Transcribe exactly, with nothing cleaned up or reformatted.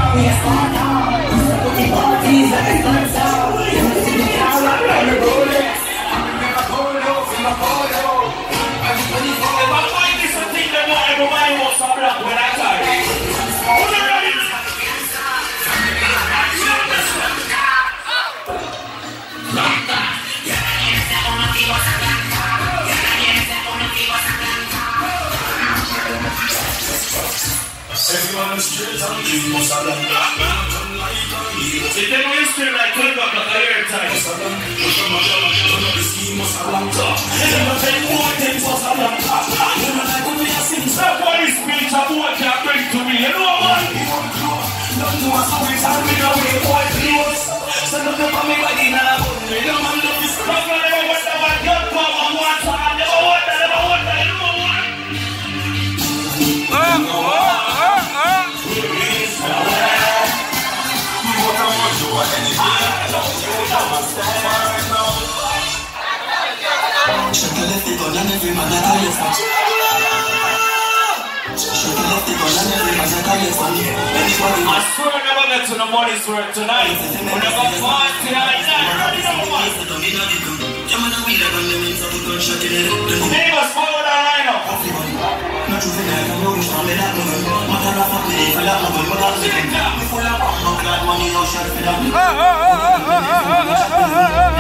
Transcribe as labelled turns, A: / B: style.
A: Everyone is straight on the Musala. If they don't feel like clip up like a air time. Musala. Don't know the scheme Musala. Never take more things Musala. Never like when we are singing. Stop what this speech a boy can't bring to me. You know what? Don't know what's up with time. We know we boy close. Send up the family body now. We don't want to be stuck. I never want to have your power. I want to. I never want to. I never want to. You know what? Oh, oh.
B: Shake your left leg and every man that I left. Shake your left leg and every man that I left. Anybody?
A: I swear I never get to the money's work tonight. When I got party like that, I don't know what. Neighbors, follow that line up.
B: Not you feel like I know you stand me that woman. Matter of fact, me for that woman, but I'm sitting down. Me full of money, no shot for that.